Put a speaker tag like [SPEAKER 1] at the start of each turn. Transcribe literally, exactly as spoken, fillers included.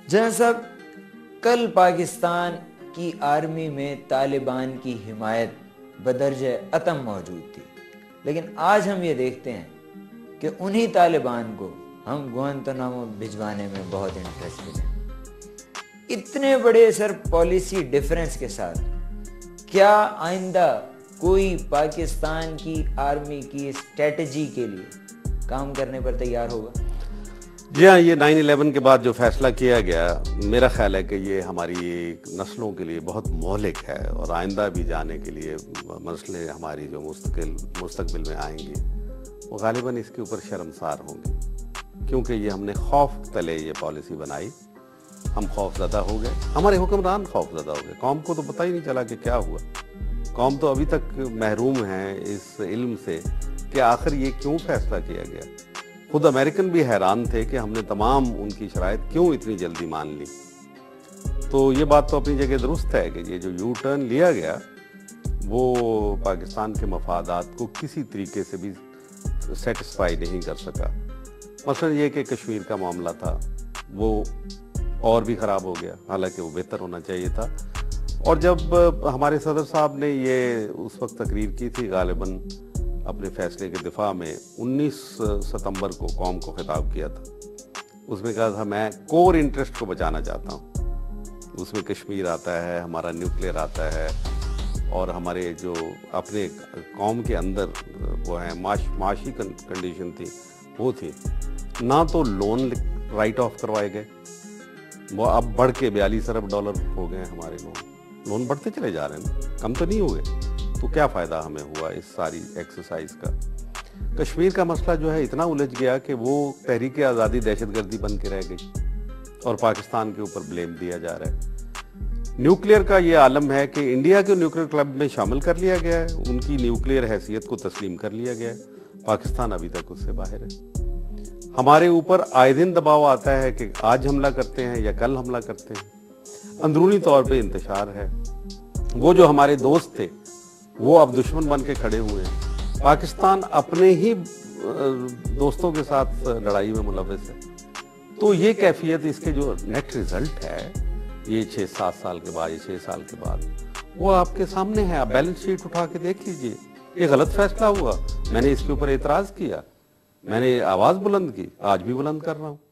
[SPEAKER 1] جہاں صاحب کل پاکستان کی آرمی میں طالبان کی حمایت بدرجہ اتم موجود تھی، لیکن آج ہم یہ دیکھتے ہیں کہ انہی طالبان کو ہم گوانتانامو بھجوانے میں بہت انٹرسٹڈ ہیں۔ اتنے بڑے سر پالیسی ڈیفرنس کے ساتھ کیا آئندہ کوئی پاکستان کی آرمی کی اسٹریٹجی کے لیے کام کرنے پر تیار ہوگا؟
[SPEAKER 2] جی ہاں، یہ نائن الیون کے بعد جو فیصلہ کیا گیا، میرا خیال ہے کہ یہ ہماری نسلوں کے لیے بہت مہلک ہے، اور آئندہ بھی جانے کے لیے مسئلے ہماری جو مستقل مستقبل میں آئیں گے وہ غالباً اس کے اوپر شرمسار ہوں گے، کیونکہ یہ ہم نے خوف تلے یہ پالیسی بنائی، ہم خوف زدہ ہو گئے، ہمارے حکمران خوف زدہ ہو گئے، قوم کو تو پتہ ہی نہیں چلا کہ کیا ہوا۔ قوم تو ابھی تک محروم ہے اس علم سے کہ آخر یہ کیوں فیصلہ کیا گیا۔ خود امریکن بھی حیران تھے کہ ہم نے تمام ان کی شرائط کیوں اتنی جلدی مان لی۔ تو یہ بات تو اپنی جگہ درست ہے کہ یہ جو یو ٹرن لیا گیا وہ پاکستان کے مفادات کو کسی طریقے سے بھی سیٹسفائی نہیں کر سکا۔ مثلا یہ کہ کشمیر کا معاملہ تھا وہ اور بھی خراب ہو گیا، حالانکہ وہ بہتر ہونا چاہیے تھا۔ اور جب ہمارے صدر صاحب نے یہ اس وقت تقریر کی تھی غالباً اپنے فیصلے کے دفاع میں، انیس ستمبر کو قوم کو خطاب کیا تھا، اس میں کہا تھا میں کور انٹرسٹ کو بچانا چاہتا ہوں۔ اس میں کشمیر آتا ہے، ہمارا نیوکلیئر آتا ہے، اور ہمارے جو اپنے قوم کے اندر وہ ہیں معاشی کنڈیشن تھی وہ تھی۔ نہ تو لون رائٹ آف کروائے گئے، وہ اب بڑھ کے بیالیس ارب ڈالر ہو گئے ہیں ہمارے لون لون بڑھتے چلے جا رہے ہیں، کم تو نہیں ہوئے۔ تو کیا فائدہ ہمیں ہوا اس ساری ایکسرسائز کا؟ کشمیر کا مسئلہ جو ہے اتنا الجھ گیا کہ وہ تحریک آزادی دہشت گردی بن کے رہ گئی اور پاکستان کے اوپر بلیم دیا جا رہا ہے۔ نیوکلیئر کا یہ عالم ہے کہ انڈیا کے نیوکلیئر کلب میں شامل کر لیا گیا ہے، ان کی نیوکلیئر حیثیت کو تسلیم کر لیا گیا ہے، پاکستان ابھی تک اس سے باہر ہے۔ ہمارے اوپر آئے دن دباؤ آتا ہے کہ آج حملہ کرتے ہیں یا کل حملہ کرتے ہیں، اندرونی طور پہ انتشار ہے۔ وہ جو ہمارے دوست تھے وہ اب دشمن بن کے کھڑے ہوئے ہیں۔ پاکستان اپنے ہی دوستوں کے ساتھ لڑائی میں ملوث ہے۔ تو یہ کیفیت اس کے جو نیٹ ریزلٹ ہے یہ چھ سات سال کے بعد، یہ چھ سال کے بعد وہ آپ کے سامنے ہے۔ آپ بیلنس شیٹ اٹھا کے دیکھ لیجئے، یہ غلط فیصلہ ہوا، میں نے اس کے اوپر اعتراض کیا، میں نے آواز بلند کی، آج بھی بلند کر رہا ہوں۔